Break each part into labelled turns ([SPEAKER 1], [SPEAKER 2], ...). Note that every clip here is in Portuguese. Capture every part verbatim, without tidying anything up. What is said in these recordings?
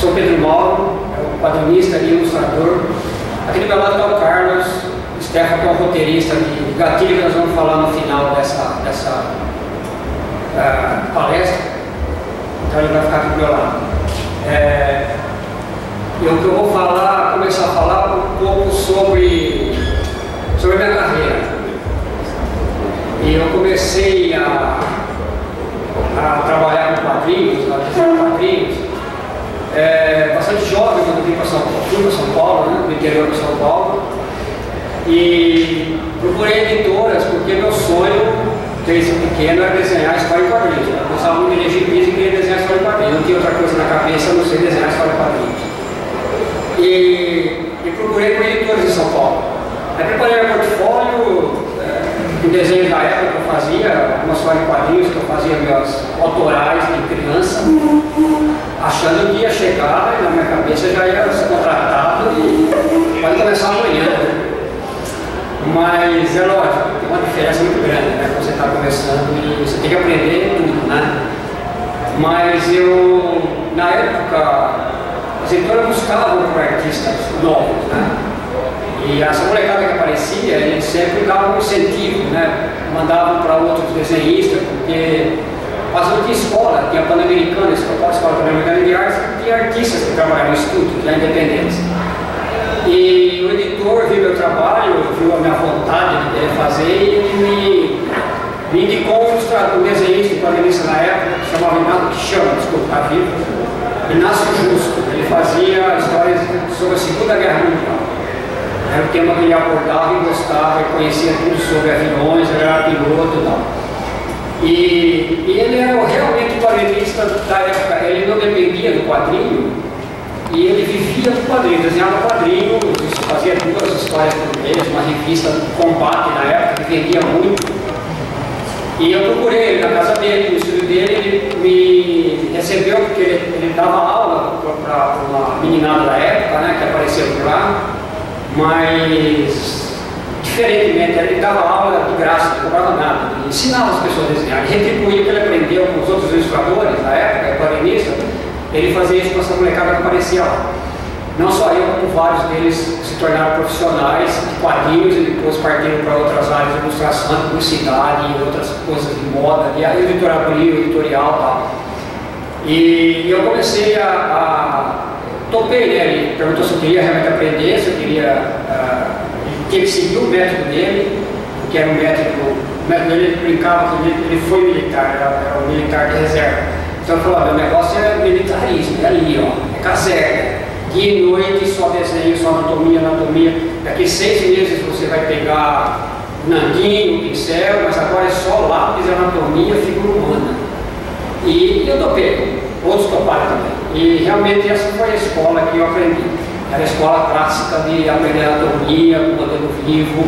[SPEAKER 1] sou Pedro Mauro, é um quadrinista e ilustrador. Aqui do meu lado está o Carlos Stefan, que é um roteirista de Gatilho, que nós vamos falar no final dessa, dessa uh, palestra. Então ele vai ficar aqui do meu lado. É, eu, eu vou falar, começar a falar um pouco sobre, sobre a minha carreira. E eu comecei a, a trabalhar com quadrinhos, a desenhar quadrinhos, é, bastante jovem quando vim para São Paulo, fui para São Paulo, né, do interior de São Paulo. E procurei editoras porque meu sonho, desde pequeno, era desenhar história em quadrinhos. Eu gostava muito de ler gibis e queria desenhar história em quadrinhos. Não tinha outra coisa na cabeça, a não ser desenhar história em quadrinhos. E, e procurei por editoras em São Paulo. Aí preparei meu portfólio, é, em desenhos da época que eu fazia, uma história em quadrinhos que eu fazia meus autorais de criança, achando que ia chegar e na minha cabeça já ia ser contratado e pode começar amanhã. Mas é lógico, tem uma diferença muito grande, né? Quando você está começando e você tem que aprender tudo, né? Mas eu, na época, as editoras buscavam por artistas novos, né? E essa molecada que aparecia, eles sempre davam um incentivo, né? Mandavam para outros desenhistas, porque quase não tinha escola, tinha a Pan-Americana, a Escola Pan-Americana de Artes, tinha artistas que trabalhavam em estúdio, já independentes. E o editor viu meu trabalho, viu a minha vontade de querer fazer e ele me, me indicou um ilustrador, um desenhista, um quadrinista na época, que se chamava Inácio, que chama, desculpa, está vivo, Inácio Justo. Ele fazia histórias sobre a Segunda Guerra Mundial. Era o tema que ele abordava e gostava, e conhecia tudo sobre aviões, ele era piloto e tal. E, e ele era realmente o quadrinista da época, ele não dependia do quadrinho. E ele vivia do quadrinho, desenhava quadrinhos, fazia duas histórias por mês, uma revista Combate na época, que vendia muito. E eu procurei ele na casa dele, no estúdio dele, ele me recebeu porque ele, ele dava aula para uma meninada da época, né, que apareceu por lá, mas diferentemente, ele dava aula de graça, não cobrava nada, ele ensinava as pessoas a desenhar, ele retribuía o que ele aprendeu com os outros ilustradores da época, quadrinista. Ele fazia isso com essa molecada que aparecia lá. Não só eu, como vários deles se tornaram profissionais de quadrinhos e depois partiram para outras áreas de ilustração, de publicidade e outras coisas de moda, de editoração, editorial e tal. E eu comecei a... a topei, né? Ele perguntou se eu queria realmente aprender, se eu queria... Uh, tinha que seguir o método dele, porque era um método... O método dele, ele brincava que ele, ele foi militar, era, era um militar de reserva. Então ele falou, meu negócio é militarismo, é ali, ó, é caserna. Dia e noite, só desenho, só anatomia, anatomia. Daqui seis meses você vai pegar nanguinho, pincel, mas agora é só lápis, anatomia, figura humana. E, e eu topei, outros toparam também. E realmente essa foi a escola que eu aprendi. Era a escola clássica de aprender anatomia, com modelo vivo.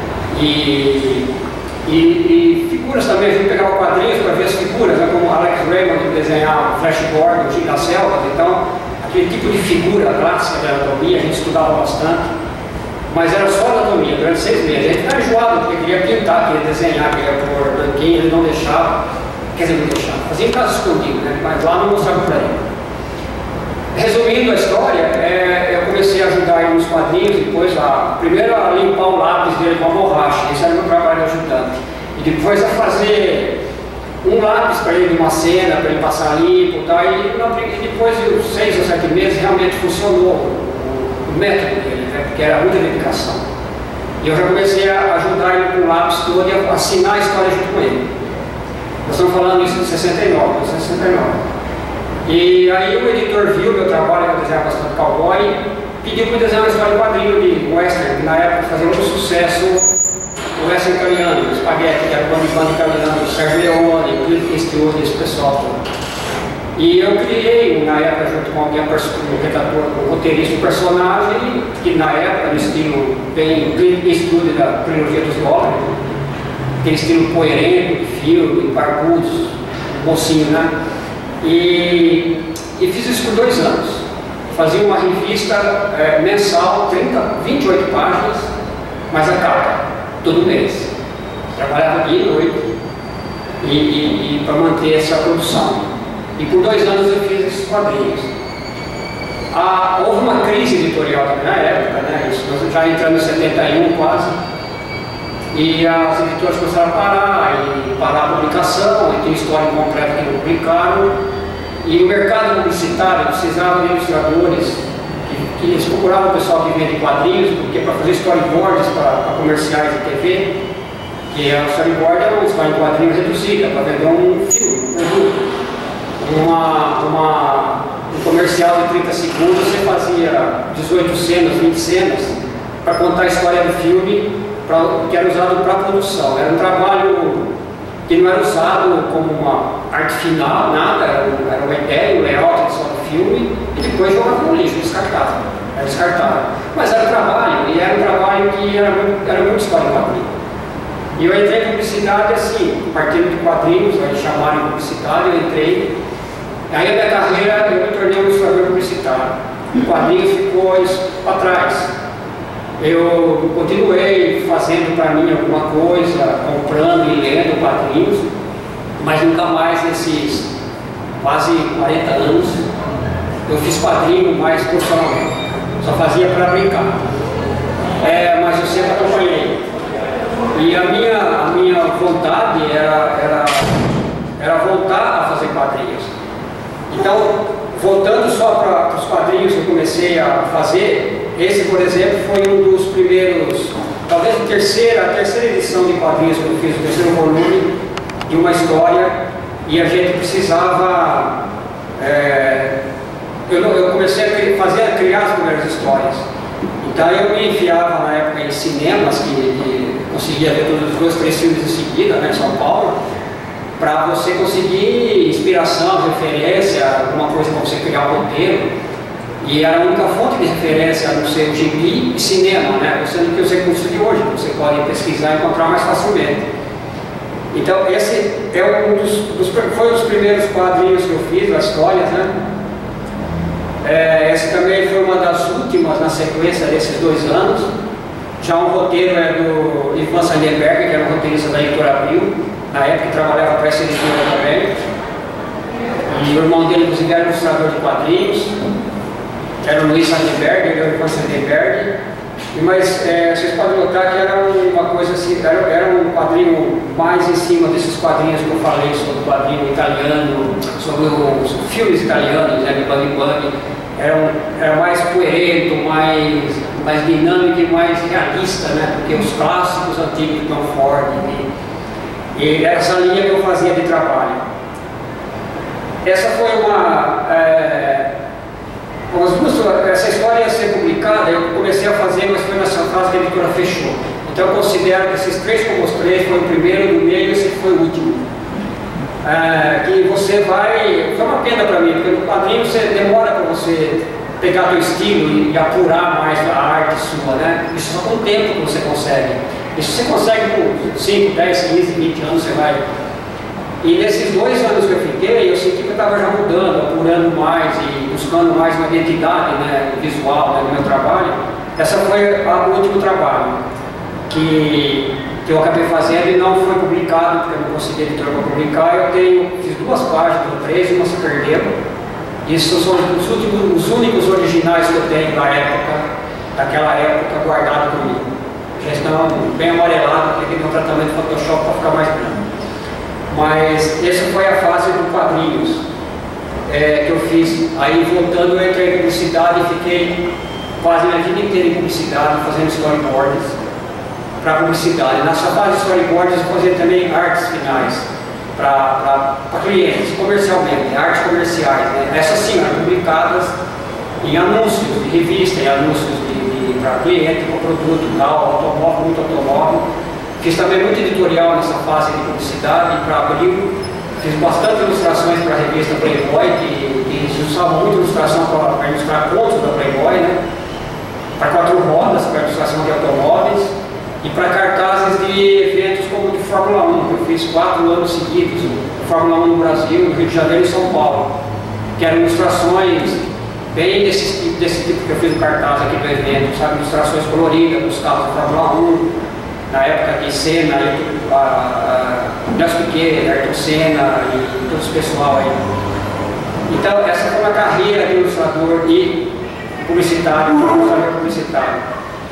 [SPEAKER 1] E... E, e figuras também, a gente pegava quadrinhos para ver as figuras, né, como Alex Raymond que desenhava Flash Gordon, o Gil das Selvas. Então, aquele tipo de figura clássica de anatomia a gente estudava bastante, mas era só anatomia durante seis meses. A gente ficava enjoado porque queria pintar, queria desenhar, queria pôr branquinho, ele não deixava, quer dizer, não deixava, fazia em casa escondido, né, mas lá não mostrava para ele. Resumindo a história, é, eu comecei a ajudar ele nos quadrinhos, depois a, primeiro a limpar o lápis dele com a borracha, esse era o meu trabalho ajudante, e depois a fazer um lápis para ele de uma cena, para ele passar limpo, tá? E, e depois de seis ou sete meses realmente funcionou o, o método dele, né? Porque era muita dedicação. E eu já comecei a ajudar ele com o lápis todo e a assinar a história junto com ele. Nós estamos falando isso em sessenta e nove, sessenta e nove. E aí o editor viu meu trabalho, que eu desenhava bastante cowboy, e pediu para eu desenhar uma história de quadrinho de western, que na época fazia muito sucesso o western italiano, o Spaghetti, que era o bando italiano, o Sergio Leone, o Clint Eastwood, esse pessoal todo. E eu criei, na época, junto com alguém, um redator, um roteirista, um personagem, que na época, no estilo bem Clint Eastwood da trilogia dos Goblins, aquele estilo coerente, de filme, barbudos, mocinho, né? E, e fiz isso por dois anos. Fazia uma revista é, mensal, trinta, vinte e oito páginas, mas a capa, todo mês. Trabalhava dia e noite e, e, e para manter essa produção. E por dois anos eu fiz esses quadrinhos. Ah, houve uma crise editorial também na época, né? Isso, nós já entramos em setenta e um quase, e as editoras começaram a parar, e parar a publicação, e tem história completa que não publicaram, e o mercado publicitário precisava de ilustradores, que, que eles procuravam o pessoal que vende quadrinhos, porque para fazer storyboards para comerciais de T V, que é o storyboard é uma história em quadrinhos reduzida, para vender um filme, um produto. Uma, uma, um comercial de trinta segundos, você fazia dezoito cenas, vinte cenas, para contar a história do filme, pra, que era usado para produção. Era um trabalho que não era usado como uma arte final, nada, era, era uma ideia, um layout só do filme, e depois jogava no lixo, descartava. Era descartado. Mas era um trabalho, e era um trabalho que era muito, era muito história em quadrinho. E eu entrei em publicidade assim, partindo de quadrinhos, aí chamaram de publicidade, eu entrei. Aí a minha carreira, eu me tornei um ilustrador publicitário. O quadrinho ficou para trás. Eu continuei fazendo para mim alguma coisa, comprando e lendo quadrinhos, mas nunca mais nesses quase quarenta anos eu fiz quadrinho mais profissionalmente. Só fazia para brincar. É, mas eu sempre acompanhei. E a minha, a minha vontade era, era, era voltar a fazer quadrinhos. Então, voltando só para os quadrinhos que eu comecei a fazer, esse, por exemplo, foi um dos primeiros, talvez a terceira, a terceira edição de quadrinhos que eu fiz, o terceiro volume de uma história, e a gente precisava, é, eu, eu comecei a fazer, a criar as primeiras histórias. Então eu me enfiava na época em cinemas, que, que conseguia ver todos os dois, três filmes em seguida, né, em São Paulo, para você conseguir inspiração, referência, alguma coisa para você criar um roteiro. E era a única fonte de referência a não ser o G P e cinema, né? Sendo que os recursos de hoje, você pode pesquisar e encontrar mais facilmente. Então esse é um dos, dos, foi um dos primeiros quadrinhos que eu fiz, as histórias, né? É, esse também foi uma das últimas na sequência desses dois anos. Já um roteiro é do Ivan Sandenberg, que era um roteirista da Editora Abril, na época que trabalhava para essa editora também. E o irmão dele, inclusive, era ilustrador de quadrinhos, era o Luiz Sandenberg, ele era o Ivan Sandenberg. E, mas é, vocês podem notar que era uma coisa assim, era, era um quadrinho mais em cima desses quadrinhos que eu falei sobre o quadrinho italiano, sobre os filmes italianos, né, de Bang Bang. Era, um, era mais coerente, mais, mais dinâmico e mais realista, né, do que os clássicos antigos de Tom Ford. E, e era essa linha que eu fazia de trabalho. Essa foi uma... É, essa história ia ser publicada, eu comecei a fazer, mas foi nessa fase que a editora fechou. Então eu considero que esses três que eu mostrei, foi o primeiro, do meio e esse foi o último. É, que você vai... Foi uma pena para mim, porque no quadrinho você demora para você pegar teu estilo e, e apurar mais a arte sua, né? Isso só com o tempo que você consegue. Isso você consegue por cinco, dez, quinze, vinte anos, você vai... E nesses dois anos que eu fiquei, eu senti que eu estava já mudando, apurando mais e buscando mais uma identidade, né, visual, né, no meu trabalho. Essa foi o último trabalho que, que eu acabei fazendo e não foi publicado, porque eu não consegui editora para publicar. Eu tenho, fiz duas páginas, três, uma se perdeu. Isso são os, últimos, os únicos originais que eu tenho da época, daquela época, guardados comigo. Já estão bem amarelados, porque tem um tratamento de Photoshop para ficar mais branco. Mas essa foi a fase do quadrinhos é, que eu fiz. Aí voltando, eu entrei em publicidade e fiquei quase a minha vida inteira em publicidade, fazendo storyboards para publicidade. Nessa fase de storyboards eu fazia também artes finais para clientes, comercialmente, artes comerciais. Né? Essas sim, eram publicadas em anúncios de revista, em anúncios de, de, para cliente, com produto, tal, automóvel, muito automóvel. Fiz também muito editorial nessa fase de publicidade para Abril. Fiz bastante ilustrações para a revista Playboy, que, que se usava muito ilustração para ilustrar contos da Playboy, né? Para quatro rodas, para ilustração de automóveis, e para cartazes de eventos como de Fórmula um, que eu fiz quatro anos seguidos, Fórmula um no Brasil, no Rio de Janeiro e São Paulo, que eram ilustrações bem desse, desse tipo que eu fiz no cartaz aqui do evento, sabe? Ilustrações coloridas dos carros da Fórmula um. Na época de Senna, Nelson Piquet, Ayrton Senna e todo esse pessoal aí. Então, essa foi uma carreira de ilustrador e publicitário, responsável publicitário.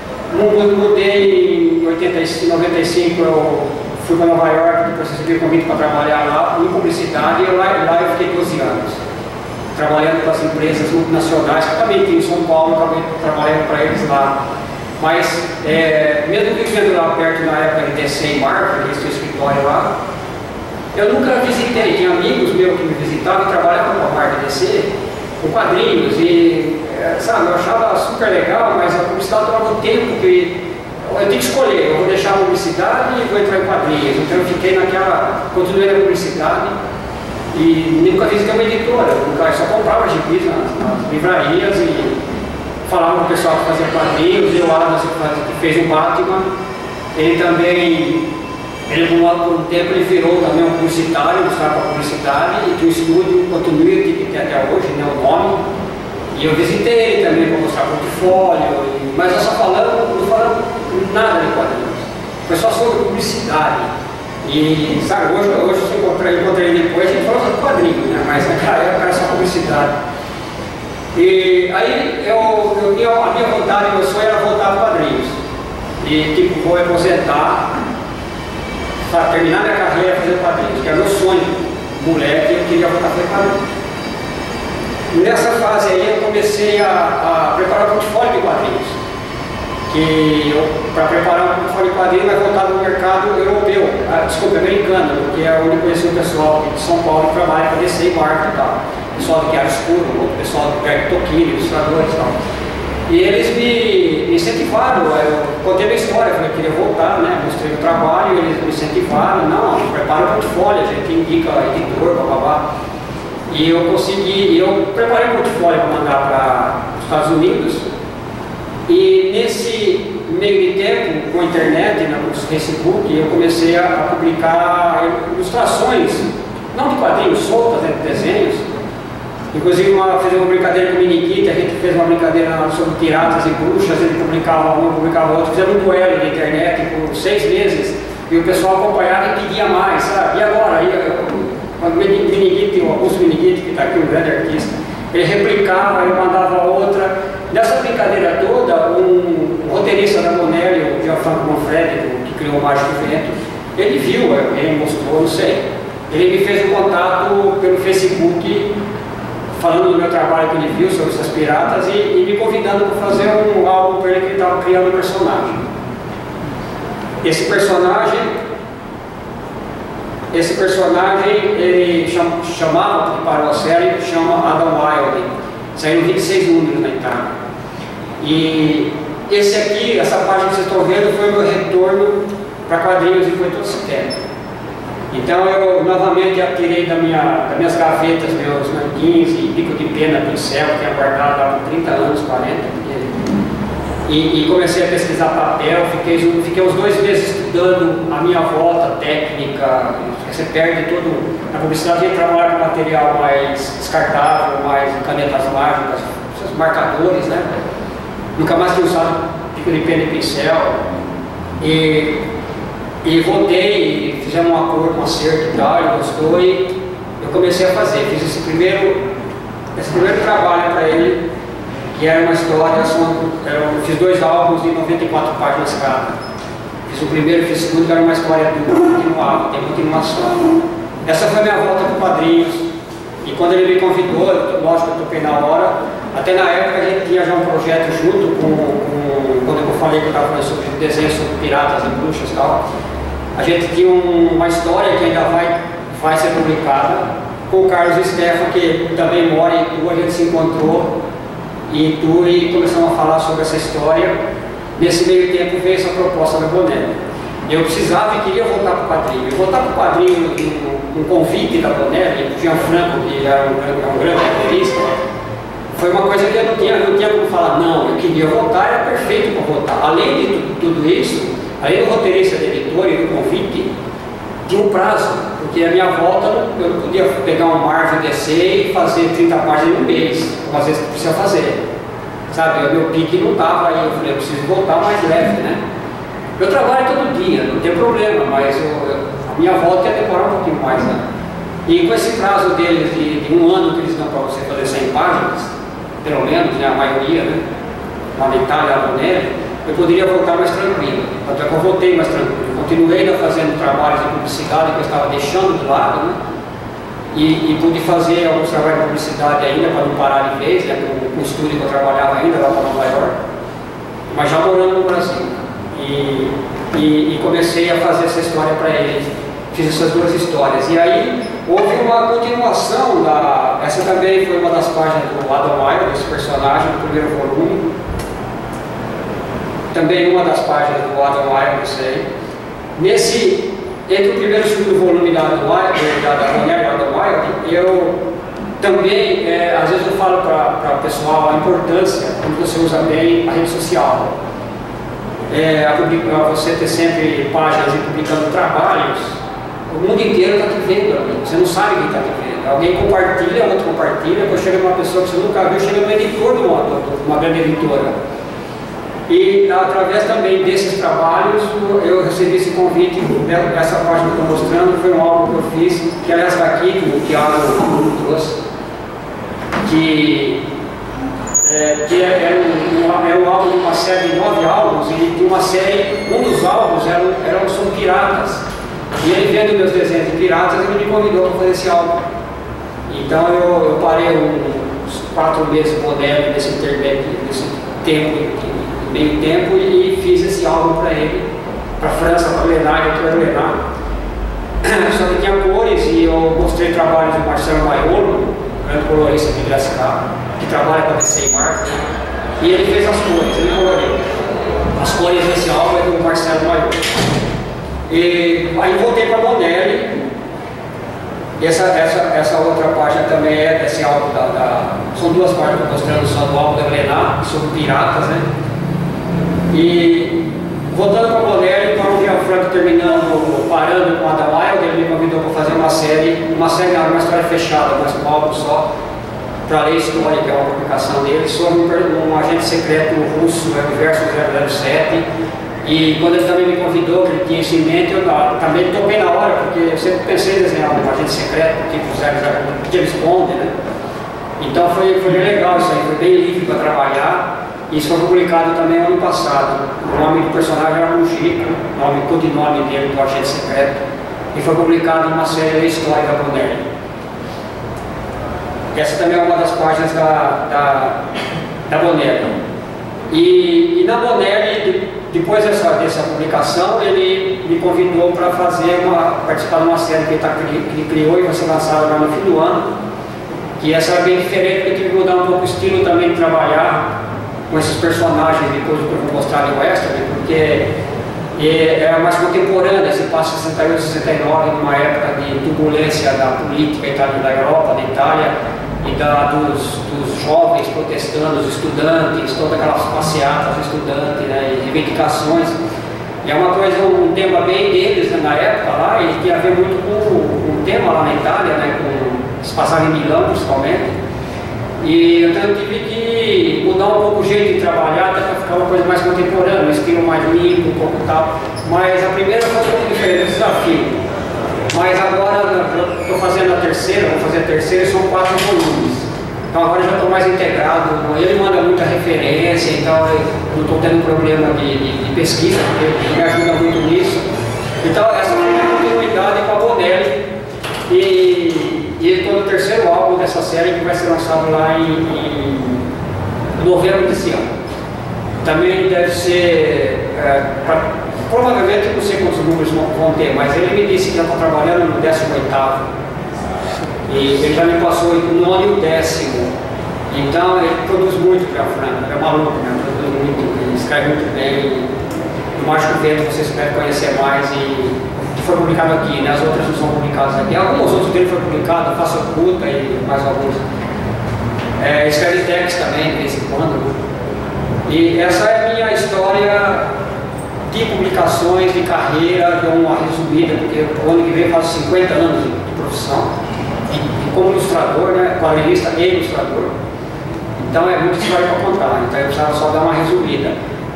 [SPEAKER 1] Mudei em oitenta e cinco, noventa e cinco, eu fui para Nova York, depois recebi o convite para trabalhar lá em publicidade, e lá, lá eu fiquei doze anos, trabalhando com as empresas multinacionais, que também tinha em São Paulo, acabei trabalhando para eles lá. Mas, é, mesmo vivendo lá perto na época de D C em Marca, que eles tinham escritório lá, eu nunca visitei. Tinha amigos meus que me visitavam e trabalhavam com a marca D C, com quadrinhos, e é, sabe, eu achava super legal, mas a publicidade tomava um tempo que eu tenho que escolher, eu vou deixar a publicidade e vou entrar em quadrinhos. Então eu fiquei naquela, continuei na publicidade e nunca visitei uma editora, nunca, só comprava gibis nas, nas livrarias e falava com o pessoal que fazia quadrinhos, e o Adams que fez o Batman, ele também, ele por um tempo ele virou também um publicitário, mostrava para publicidade, e tinha um estúdio Continuity, que tem até hoje, né, o nome, e eu visitei ele também para mostrar portfólio, e, mas eu só falando, não falando nada de quadrinhos, foi só sobre publicidade. E sabe, hoje, hoje eu encontrei, encontrei ele depois, a gente falou sobre quadrinhos, né, mas naquela época era só publicidade. E aí eu, eu tinha, a minha vontade, meu sonho era voltar para quadrinhos. E tipo, vou aposentar, para terminar minha carreira fazer quadrinhos, que era meu sonho, moleque, eu queria voltar a fazer quadrinhos. Nessa fase aí eu comecei a, a preparar um portfólio de quadrinhos. Que para preparar um portfólio de quadrinhos vai voltar no mercado europeu, ah, desculpa, americano, porque é onde eu conheci o pessoal de São Paulo que trabalha para D C e Marca e tal. O pessoal do Chiaro Escuro, o pessoal do Greg Tocchini, ilustradores e tal. E eles me, me incentivaram, eu contei minha história, falei que queria voltar, né? Mostrei o trabalho, eles me incentivaram, não, prepara o portfólio, a gente indica editor, babá. E eu consegui, eu preparei um portfólio para mandar para os Estados Unidos. E nesse meio de tempo, com a internet, né, no Facebook, eu comecei a publicar ilustrações, não de quadrinhos, soltas, né, de desenhos. Inclusive, uma, fez uma brincadeira com o Miniguita, a gente fez uma brincadeira sobre piratas e bruxas, ele publicava um, publicava outro, fizemos um duelo na internet por seis meses, e o pessoal acompanhava e pedia mais, sabe? E agora? E, o Miniguita, o Augusto Miniguita, que está aqui, um grande artista, ele replicava, ele mandava outra. Nessa brincadeira toda, um, um roteirista da Bonelli, o Gianfranco Manfredi, que criou o Mágico Vento, ele viu, ele mostrou, não sei. Ele me fez um contato pelo Facebook, falando do meu trabalho que ele viu sobre essas piratas e, e me convidando para fazer um álbum para ele que ele estava criando um personagem. Esse personagem, esse personagem, ele cham, chamava, que parou a série, chama Adam Wilde. Saíram vinte e seis números na Itália. E esse aqui, essa página que vocês estão vendo, foi o meu retorno para quadrinhos e foi todo esse tempo. Então eu novamente tirei da minha, das minhas gavetas meus nanquins e bico de pena, pincel, que tinha guardado há trinta anos, quarenta, e, e comecei a pesquisar papel, fiquei, fiquei uns dois meses estudando a minha volta técnica, você perde todo. Na publicidade a gente trabalha com material mais descartável, mais canetas mágicas, esses marcadores, né? Nunca mais tinha usado bico de pena e pincel. E, e voltei, fizemos um acordo, um acerto e tal, ele gostou e eu comecei a fazer. Fiz esse primeiro, esse primeiro trabalho para ele, que era uma história, eu fiz dois álbuns de noventa e quatro páginas cada. Fiz o primeiro e fiz o segundo, que era uma história dupla, continuava, tem continuação. Essa foi a minha volta com quadrinhos. E quando ele me convidou, lógico que eu topei na hora, até na época a gente tinha já um projeto junto com, com quando eu falei que eu estava falando sobre desenho sobre piratas e bruxas e tal. A gente tinha um, uma história que ainda vai, vai ser publicada com o Carlos Stefan, que também mora em Itu, a gente se encontrou em Itu e começamos a falar sobre essa história. Nesse meio tempo veio essa proposta da Bonelli. Eu precisava e queria voltar para o quadrinho. Eu voltar para o quadrinho um, um convite da Bonelli, o Gianfranco, que era um, um grande roteirista, foi uma coisa que eu não tinha, não tinha como falar, não, eu queria voltar, era perfeito para voltar. Além de tudo, tudo isso, além do roteirista, do editor e do convite, tinha um prazo, porque a minha volta eu não podia pegar um Marvel D C e fazer trinta páginas em um mês, às vezes precisa fazer. Sabe, o meu pique não estava aí, eu falei, eu preciso voltar mais leve, né? Eu trabalho todo dia, não tem problema, mas eu, eu, a minha volta ia demorar um pouquinho mais, né? E com esse prazo deles de, de um ano que eles dão para você fazer cem páginas, pelo menos, né, a maioria, né, lá na Itália, lá no Nélio, eu poderia voltar mais tranquilo. Até que eu voltei mais tranquilo. Continuei ainda fazendo trabalhos de publicidade que eu estava deixando de lado, né, e, e pude fazer alguns trabalhos de publicidade ainda para não parar de vez, né, com, com o estúdio que eu trabalhava ainda lá para Nova York, mas já morando no Brasil. E, e, e comecei a fazer essa história para eles. Fiz essas duas histórias. E aí houve uma continuação da... Essa também foi uma das páginas do Adam Wilde, desse personagem, do primeiro volume. Também uma das páginas do Adam Wilde, isso aí. Nesse, entre o primeiro e o segundo volume da Adam Wilde, da, da Bonelli e Adam Wilde, eu também, é, às vezes eu falo para o pessoal a importância, quando você usa bem a rede social. É, a publica, você ter sempre páginas e publicando trabalhos, o mundo inteiro está te vendo ali, você não sabe quem está te vendo. Alguém compartilha, outro compartilha, depois chega uma pessoa que você nunca viu, chega no editor de uma, de uma grande editora. E através também desses trabalhos, eu recebi esse convite, essa página que eu estou mostrando, foi um álbum que eu fiz, que aliás está aqui, que o Thiago trouxe, que É, que é, é, um, é um álbum de uma série de nove álbuns, e de uma série, um dos álbuns eram, eram sobre piratas. E ele vendo meus desenhos de piratas, ele me convidou para fazer esse álbum. Então eu, eu parei uns quatro meses modelo nesse intermédio, nesse tempo, meio tempo, e fiz esse álbum para ele, para a França, para o Lenar, para o Lenar. Só que tinha cores, e eu mostrei trabalhos do Marcelo Maiolo, grande colorista de Piracicaba, que trabalha com a D C e Marketing, e ele fez as cores, ele coloriu. As cores desse álbum é do Marcelo Maior. E aí voltei para a Bonelli, e essa, essa, essa outra página também é desse álbum, da, da, são duas páginas mostrando só do álbum da Glenar, sobre piratas, né? E voltando para a Bonelli, com o Gianfranco terminando, parando com a Adam Wilde, ele me convidou para fazer uma série, uma série, uma história fechada, mas um álbum só, para ler história, que é uma publicação dele, sobre um, um agente secreto russo, o Universo zero zero sete. E quando ele também me convidou, que ele tinha isso em mente, eu também topei na hora, porque eu sempre pensei em desenhar um agente secreto, tipo zero zero, James Bond, né? Então foi, foi bem legal isso aí, foi bem livre para trabalhar. Isso foi publicado também ano passado. O nome do personagem era Mujica, o nome, codinome dele do agente secreto, e foi publicado numa série de história da Bonelli. Essa também é uma das páginas da, da, da Bonelli. E, e na Bonelli, depois dessa, dessa publicação, ele me convidou para fazer uma, participar de uma série que ele, tá, que ele criou e vai ser lançada lá no fim do ano. Que essa é bem diferente, porque eu tive que mudar um pouco o estilo também de trabalhar com esses personagens, depois do que eu vou mostrar no Western, porque é mais contemporânea, se passa em sessenta e oito, sessenta e nove, numa época de turbulência da política da Europa, da Itália, e da, dos, dos jovens protestando, os estudantes, todas aquelas passeatas estudantes, né, e reivindicações. E é uma coisa, um tema bem deles, né, na época lá, e tem a ver muito com o tema lá na Itália, né, com, se passava em Milão principalmente. E então eu tive que mudar um pouco o jeito de trabalhar, até para ficar uma coisa mais contemporânea, um estilo mais limpo, um pouco tal. Mas a primeira foi um pouco diferente, um desafio. Mas agora eu estou fazendo a terceira, vou fazer a terceira e são quatro volumes. Então agora eu já estou mais integrado, ele manda muita referência, então eu não estou tendo problema de, de, de pesquisa, porque ele me ajuda muito nisso. Então essa é uma continuidade com a Bonelli. E, e estou no terceiro álbum dessa série que vai ser lançado lá em, em novembro desse ano. Também deve ser, é, pra, provavelmente não sei quantos números vão ter, mas ele me disse que já está trabalhando no décimo oitavo. E ele já me passou o nono e o décimo. Então ele produz muito já, Franco, é maluco, né? Produz muito, ele escreve muito bem. No Mágico Vento vocês devem conhecer mais e que foi publicado aqui, né? As outras não são publicadas aqui. Alguns outros dele foi publicado, Faça Oculta e mais alguns. É, escreve texto também, de vez em quando. E essa é a minha história de publicações, de carreira, de uma resumida, porque o ano que vem eu faço cinquenta anos de profissão, e, e como ilustrador, né? Quadrinista e ilustrador. Então é muita história para contar, então eu precisava só dar uma resumida.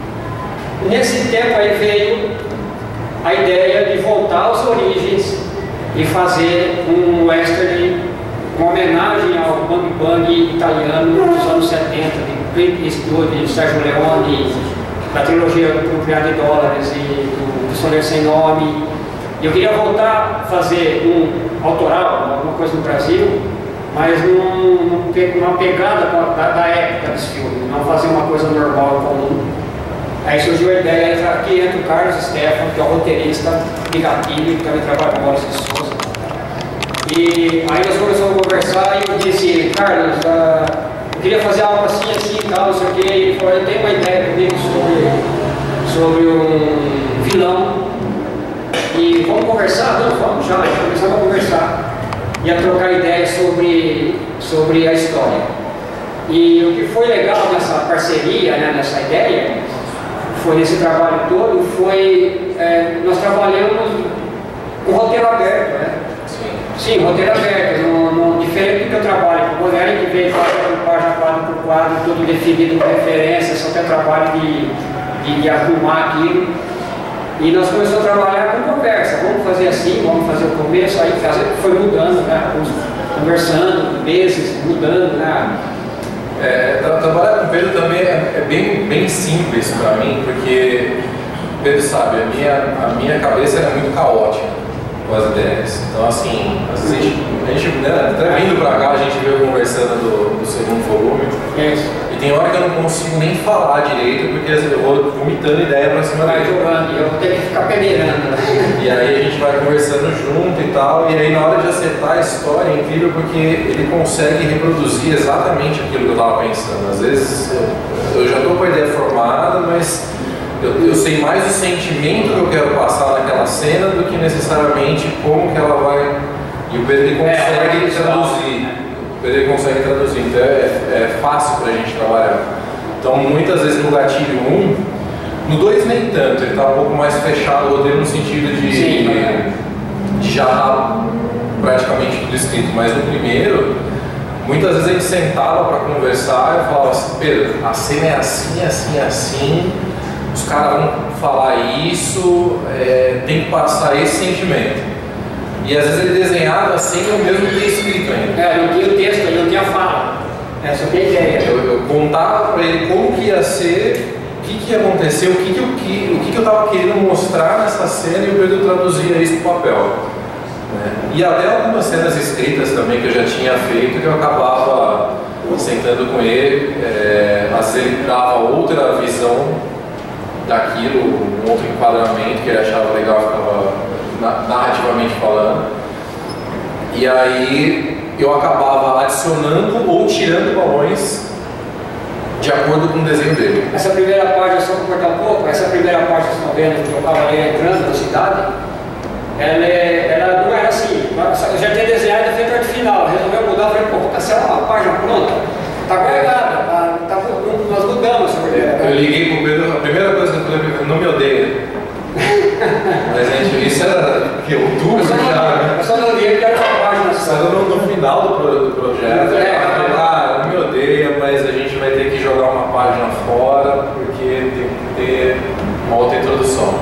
[SPEAKER 1] Nesse tempo aí veio a ideia de voltar às origens e fazer um western, uma homenagem ao bang bang italiano dos anos setenta, de Clint Eastwood, de Sérgio Leone, da trilogia do Criado de Dólares e do Pistoleiro Sem Nome. E eu queria voltar a fazer um autoral, alguma coisa no Brasil, mas num, numa pegada da, da época desse filme, não fazer uma coisa normal, comum. Aí surgiu a ideia, aqui entra o Carlos Stefan, que é o roteirista de Gatilho, que também trabalha com Maurício de Souza. E aí nós começamos a conversar e eu disse, Carlos, uh, eu queria fazer algo assim, assim e tal, não sei o quê. E ele falou, eu tenho uma ideia comigo sobre, sobre um vilão. E vamos conversar? Não, vamos já. E começamos a conversar e a trocar ideias sobre, sobre a história. E o que foi legal nessa parceria, né, nessa ideia, foi nesse trabalho todo, foi, é, nós trabalhamos com roteiro aberto, né? Sim, Sim roteiro aberto, no, no, diferente do que eu trabalho com o Bonelli, que veio página por página, quadro por quadro, tudo definido com referência, só tem trabalho de, de, de arrumar aquilo. E nós começamos a trabalhar com conversa, vamos fazer assim, vamos fazer o começo, aí foi mudando, né? Conversando, meses, mudando, né?
[SPEAKER 2] É, trabalhar com o Pedro também é, é bem, bem simples para mim, porque o Pedro sabe, a minha, a minha cabeça era muito caótica com as ideias. Então, assim, às vezes a gente, a gente né, até vindo para cá, a gente veio conversando do, do segundo volume.
[SPEAKER 1] Isso.
[SPEAKER 2] E tem hora que eu não consigo nem falar direito, porque eu vou vomitando ideia para cima
[SPEAKER 1] vai
[SPEAKER 2] dele.
[SPEAKER 1] jogando, eu vou ter que ficar peneirando.
[SPEAKER 2] E aí a gente vai conversando junto e tal, e aí na hora de acertar a história é incrível porque ele consegue reproduzir exatamente aquilo que eu estava pensando. Às vezes eu, eu já estou com a ideia formada, mas eu, eu sei mais o sentimento que eu quero passar naquela cena do que necessariamente como que ela vai... E o Pedro ele consegue é, traduzir. O Pedro ele consegue traduzir, então é, é fácil para a gente trabalhar. Então muitas vezes no gatilho um, no dois nem tanto, ele está um pouco mais fechado o roteiro no sentido de,
[SPEAKER 1] Sim,
[SPEAKER 2] de, de já estar praticamente tudo escrito, mas no primeiro, muitas vezes a gente sentava para conversar e falava assim, Pedro, a cena é assim, assim, assim, os caras vão falar isso, é, tem que passar esse sentimento. E às vezes ele desenhava sem eu mesmo ter escrito ainda.
[SPEAKER 1] É, não tinha o texto, ele não tinha fala, é só tem ideia.
[SPEAKER 2] Eu, eu contava para ele como que ia ser, o que, que ia acontecer, o que, que, eu, que, o que, que eu estava querendo mostrar nessa cena e o Pedro traduzia isso para o papel. Né? E até algumas cenas escritas também que eu já tinha feito, que eu acabava sentando com ele, é, mas ele dava outra visão daquilo, um outro enquadramento que ele achava legal, ficava narrativamente falando. E aí eu acabava adicionando ou tirando balões de acordo com o desenho dele.
[SPEAKER 1] Essa primeira parte, só para cortar um pouco, essa primeira parte que vocês estão vendo, que o cavaleiro entrando na cidade, ela, é, ela não era assim. Eu já tinha desenhado e feito arte final. Resolveu mudar, falei, pô, vou cancelar uma página pronta. Tá guardada, tá, tá, nós mudamos essa primeira.
[SPEAKER 2] Eu liguei pro Pedro, a primeira coisa que eu falei, não me odeia. Mas gente, isso era que outubro já, né?
[SPEAKER 1] Eu só não li porque era uma página só.
[SPEAKER 2] No, no final do, pro, do projeto, é, eu ah, não me odeia, mas a gente vai ter que jogar uma página fora porque tem que ter uma outra introdução.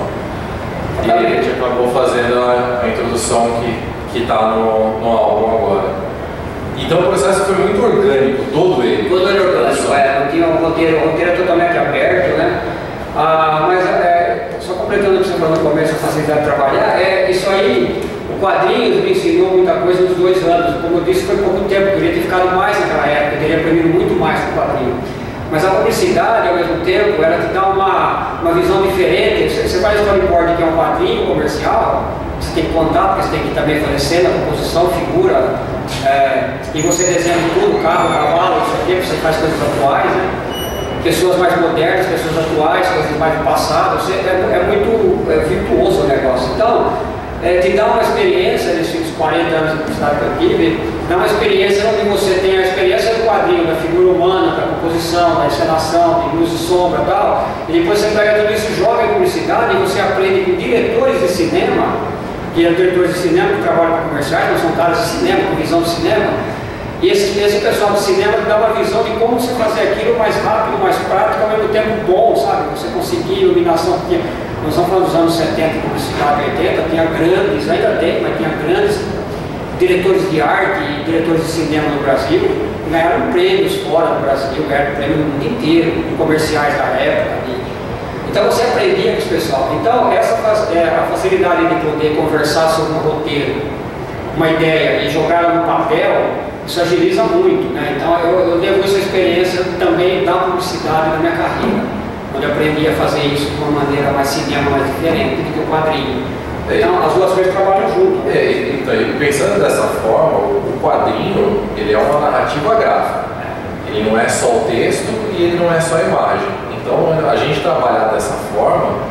[SPEAKER 2] E a gente acabou fazendo a, a introdução que está no, no álbum agora. Então o processo foi muito orgânico, todo ele.
[SPEAKER 1] Todo ele orgânico, é, não tinha um roteiro, o roteiro é totalmente aberto, né? Ah, mas é, só completando o que você falou no começo, a facilidade de trabalhar, é isso aí, o quadrinho me ensinou muita coisa nos dois anos. Como eu disse, foi pouco tempo, eu queria ter ficado mais naquela época, eu teria aprendido muito mais com o quadrinho. Mas a publicidade, ao mesmo tempo, ela te dá uma, uma visão diferente. Você, você faz storyboard, que é um quadrinho comercial, você tem que contar, porque você tem que também fazer cena, composição, figura, é, e você desenha tudo, carro, cavalo, isso aqui, você faz coisas atuais, né? Pessoas mais modernas, pessoas atuais, coisas mais do passado, você, é, é muito é virtuoso o negócio. Então, é, te dá uma experiência nesses quarenta anos de publicidade que eu tive, dá uma experiência onde você tem a experiência do quadrinho, da figura humana, da composição, da encenação, de luz e sombra e tal, e depois você pega tudo isso, joga em publicidade e você aprende com diretores de cinema, que são diretores de cinema que trabalham com comerciais, não são caras de cinema, com visão de cinema. E esse, esse pessoal do cinema dá uma visão de como você fazer aquilo mais rápido, mais prático, ao mesmo tempo bom, sabe? Você conseguir iluminação. Tinha, nós estamos falando dos anos setenta, publicidade, oitenta, tinha grandes, ainda tem, mas tinha grandes diretores de arte e diretores de cinema no Brasil, ganharam prêmios fora do Brasil, ganharam prêmios no mundo inteiro, em comerciais da época. E, então você aprendia com esse pessoal. Então essa é, a facilidade de poder conversar sobre um roteiro, uma ideia e jogar ela no papel, isso agiliza muito, né? Então eu, eu devo essa experiência também da publicidade na minha carreira, onde eu aprendi a fazer isso de uma maneira mais cinema, mais diferente do que o quadrinho. Então as duas coisas trabalham junto.
[SPEAKER 2] É, então, pensando dessa forma, o quadrinho ele é uma narrativa gráfica. Ele não é só o texto e ele não é só a imagem. Então a gente trabalhar dessa forma,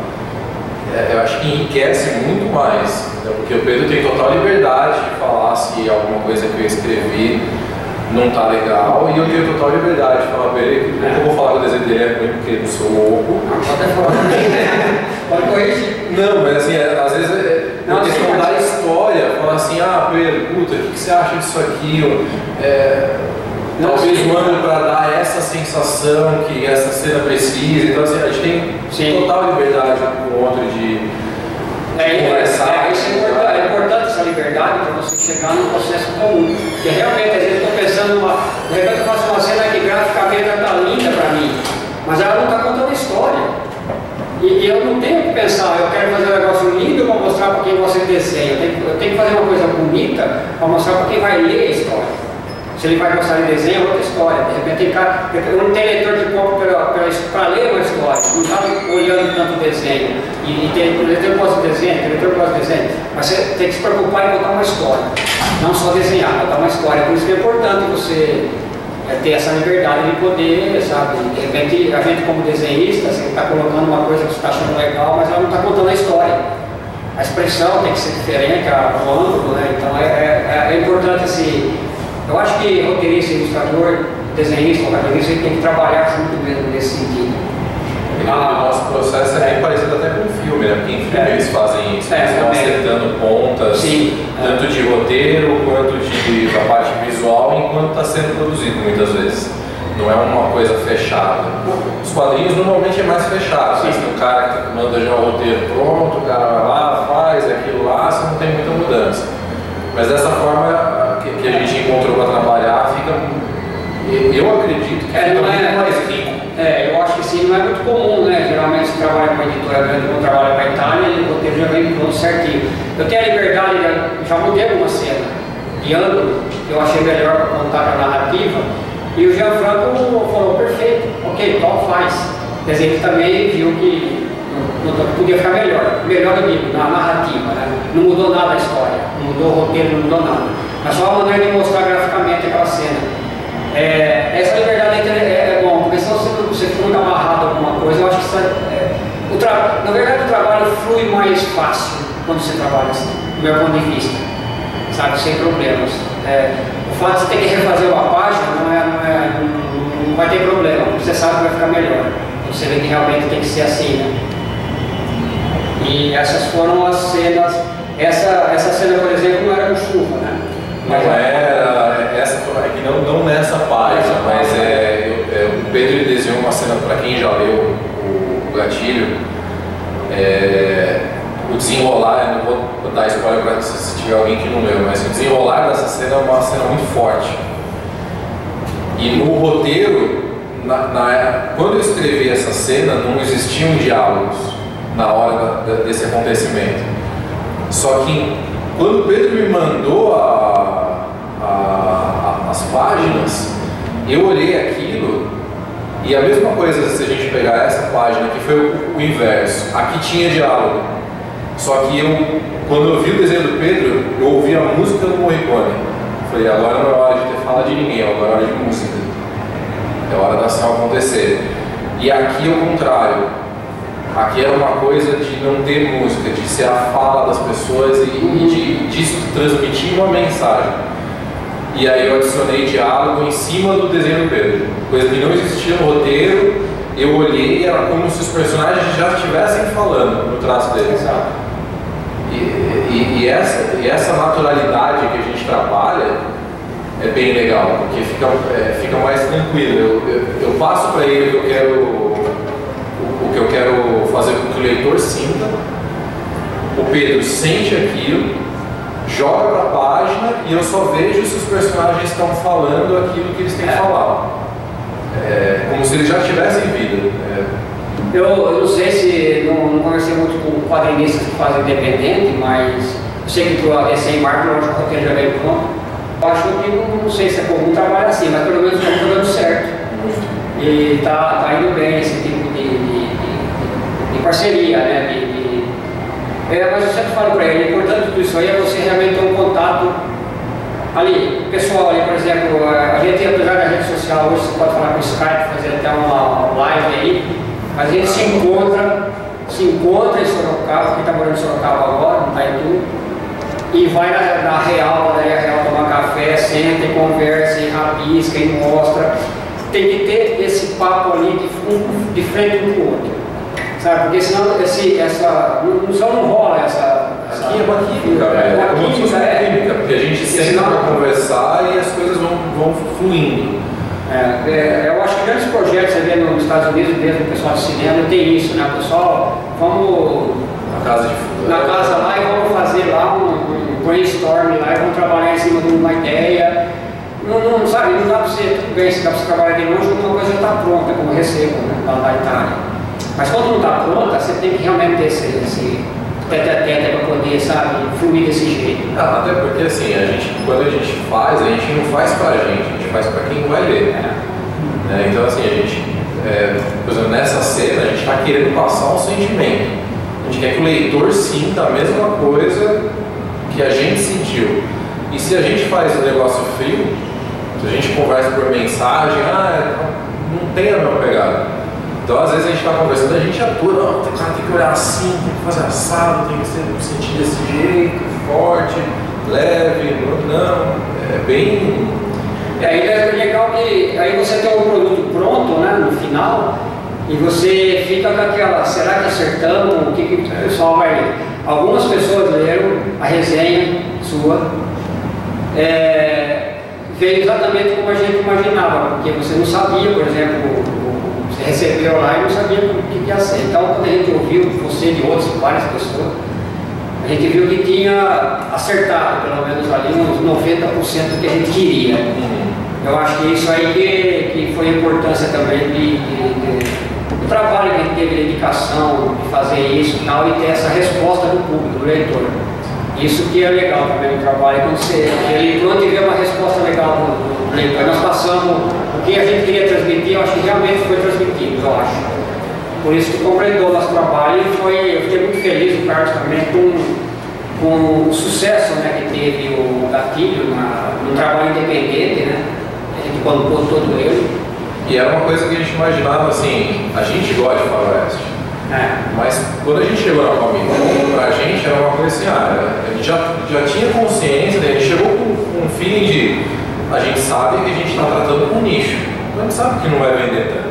[SPEAKER 2] é, eu acho que enriquece muito mais, né? Porque o Pedro tem total liberdade de falar se alguma coisa que eu escrevi não tá legal, e eu tenho total liberdade de falar, Pedro, como é. eu vou falar que o desenho dele é ruim porque eu sou louco.
[SPEAKER 1] Pode falar. Pode corrigir.
[SPEAKER 2] Não, mas assim, é, às vezes é uma questão da história, falar assim, ah, Pedro, puta, o que, que você acha disso aqui? É, não, talvez mando para dar essa sensação que essa cena precisa. Então assim, a gente tem sim. total liberdade um com o outro de,
[SPEAKER 1] é,
[SPEAKER 2] de conversar.
[SPEAKER 1] É, isso é importante, é importante essa liberdade para você chegar num processo comum. Porque realmente, às vezes eu estou pensando, numa, de repente eu faço uma cena que graficamente está linda para mim, mas ela não está contando a história. E, e eu não tenho que pensar, eu quero fazer um negócio lindo para mostrar para quem gosta de desenho. Eu tenho, eu tenho que fazer uma coisa bonita para mostrar para quem vai ler a história. Se ele vai gostar de desenho, é outra história. De repente tem cara, não tem leitor que compra para ler uma história, não está olhando tanto desenho. E, e tem leitor que gosta de desenho, tem leitor que gosta de desenho. Mas você tem que se preocupar em contar uma história, não só desenhar, contar uma história. Por isso que é importante você é, ter essa liberdade de poder, sabe? De repente, a gente como desenhista, você está colocando uma coisa que você está achando legal, mas ela não está contando a história. A expressão tem que ser diferente, o ângulo, né? Então é, é, é importante esse... Eu acho que roteirista, ilustrador, desenhista, quadrinista, tem que trabalhar junto mesmo nesse sentido.
[SPEAKER 2] Ah, o nosso processo é bem parecido até com o filme, né? Porque em filme é. eles fazem isso,
[SPEAKER 1] é,
[SPEAKER 2] eles vão acertando pontas, sim, tanto é. de roteiro quanto de, da parte visual, enquanto está sendo produzido muitas vezes. Não é uma coisa fechada. Os quadrinhos normalmente é mais fechado. Você tem um cara que manda já o roteiro pronto, o cara vai lá, faz aquilo lá, você não tem muita mudança. Mas dessa forma que, que a gente encontrou para trabalhar, fica, eu acredito que
[SPEAKER 1] é,
[SPEAKER 2] fica muito
[SPEAKER 1] é,
[SPEAKER 2] mais rico.
[SPEAKER 1] É, eu acho que sim, não é muito comum, né? Geralmente você trabalha com uma editora grande, quando trabalha para a Itália, e o roteiro já vem pronto certinho. Eu tenho a liberdade, já mudei alguma cena de ângulo, que eu achei melhor para contar a narrativa, e o Gianfranco falou, perfeito, ok, então faz. Quer dizer, ele também viu que não, não, podia ficar melhor, melhor eu digo, na narrativa, né? Não mudou nada a história, não mudou o roteiro, não mudou nada. Mas só a maneira de mostrar graficamente aquela cena. É, essa liberdade é, é, é bom, porque se você, você fica muito amarrado a alguma coisa, eu acho que isso é, o tra... na verdade o trabalho flui mais fácil quando você trabalha assim, do meu ponto de vista, sabe, sem problemas. É, o fato de você ter que refazer uma página não, é, não, é, não, não vai ter problema, porque você sabe que vai ficar melhor. Você vê que realmente tem que ser assim, né? E essas foram as cenas, essa, essa cena, por exemplo, não era com chuva, né?
[SPEAKER 2] Mas não era, essa é que não, não nessa página, mas é, eu, é, o Pedro ele desenhou uma cena, para quem já leu o, o Gatilho, é, o desenrolar, eu não vou dar spoiler para se, se tiver alguém que não leu, mas o desenrolar dessa cena é uma cena muito forte. E no roteiro, na, na, quando eu escrevi essa cena, não existiam diálogos na hora da, desse acontecimento. Só que quando o Pedro me mandou a, a, a, as páginas, eu olhei aquilo e a mesma coisa se a gente pegar essa página, que foi o, o inverso. Aqui tinha diálogo, só que eu, quando eu vi o desenho do Pedro, eu ouvi a música do Morricone. Falei, agora não é hora de ter fala de ninguém, agora é hora de música. É hora da ação acontecer. E aqui é o contrário. Aqui era uma coisa de não ter música, de ser a fala das pessoas e, e de, disso transmitir uma mensagem. E aí eu adicionei diálogo em cima do desenho do Pedro, coisa que não existia no roteiro. Eu olhei e era como se os personagens já estivessem falando no traço deles. E, e, e, essa, e essa naturalidade que a gente trabalha é bem legal, porque fica, é, fica mais tranquilo. Eu, eu, eu passo para ele o que eu quero. O que eu quero fazer com que o leitor sinta, o Pedro sente aquilo joga para a página e eu só vejo se os personagens estão falando aquilo que eles têm que falar. É, como se eles já tivessem vida. É.
[SPEAKER 1] Eu, eu não sei se, não, não conversei muito com quadrinistas que fazem independente, mas eu sei que para recém marca, eu acho que o roteiro já veio pronto. Eu acho que, não, não sei se é comum trabalhar assim, mas pelo menos está dando certo. E está tá indo bem esse tipo de, de, de, de parceria, né? De, de, é, mas eu sempre falo para ele, o importante de tudo isso aí é você realmente ter um contato ali, pessoal ali, por exemplo, a gente, apesar da rede social, hoje você pode falar com o Skype, fazer até uma live aí, mas a gente se encontra, se encontra em Sorocaba, quem está morando em Sorocaba agora, não está em tudo, e vai na, na Real, na Real tomar café, senta e conversa, e rabisca e mostra. Tem que ter esse papo ali de, um, de frente um com o outro, sabe? Porque senão esse, essa, não, só não rola essa... essa
[SPEAKER 2] aqui é uma química, é uma química, é química, porque a gente senta para conversar e as coisas vão, vão fluindo.
[SPEAKER 1] É, é, eu acho que grandes projetos, você vê nos Estados Unidos mesmo, o pessoal de cinema tem isso, né? Pessoal, vamos
[SPEAKER 2] na casa, de
[SPEAKER 1] na casa lá e vamos fazer lá um, um brainstorm lá e vamos trabalhar em cima de uma ideia. Não, não, sabe, não dá para você, tudo bem, se dá para você trabalhar de longe, uma coisa já está pronta, como recebo, né, lá da Itália. Mas quando não está pronta, você tem que realmente ter esse, esse tete-a-tete para poder, sabe, fluir desse jeito.
[SPEAKER 2] Ah, até porque assim, a gente, quando a gente faz, a gente não faz para a gente, a gente faz para quem vai ler. É. Né? Então assim, a gente, é, por exemplo, nessa cena, a gente está querendo passar um sentimento. A gente quer que o leitor sinta a mesma coisa que a gente sentiu. E se a gente faz um negócio frio, se a gente conversa por mensagem, ah, não tem a mesma pegada. Então, às vezes a gente está conversando, a gente atua, não, o cara tem que olhar assim, tem que fazer assado, tem que ser, sentir desse jeito, forte, leve, não, é bem...
[SPEAKER 1] E aí é legal que aí você tem um produto pronto, né, no final, e você fica com aquela, será que acertamos, o que, que o pessoal vai ler? Algumas pessoas leram a resenha sua, É, veio exatamente como a gente imaginava, porque você não sabia, por exemplo, você recebeu lá e não sabia o que ia ser. Então, quando a gente ouviu você de outras, várias pessoas, a gente viu que tinha acertado, pelo menos ali, uns noventa por cento do que a gente queria. Eu acho que isso aí que, que foi a importância também de, de, de, do trabalho que a gente teve, de dedicação, de fazer isso e tal, e ter essa resposta do público, do leitor. Isso que é legal também no trabalho, quando você ele pronto e vê uma resposta legal do leitor. Nós passamos o que a gente queria transmitir, eu acho que realmente foi transmitido, eu acho. Por isso que completou o nosso trabalho e foi, eu fiquei muito feliz, o Carlos também, com, com o sucesso, né, que teve o Gatilho na, no trabalho independente, né? A gente colocou todo ele.
[SPEAKER 2] E era uma coisa que a gente imaginava assim, a gente gosta de faroeste. É. Mas quando a gente chegou na Comic Con, pra gente era uma coisa assim, ah, a gente já, já tinha consciência, né? A gente chegou com, com um feeling de a gente sabe que a gente está tratando com um nicho, então a gente sabe que não vai vender tanto.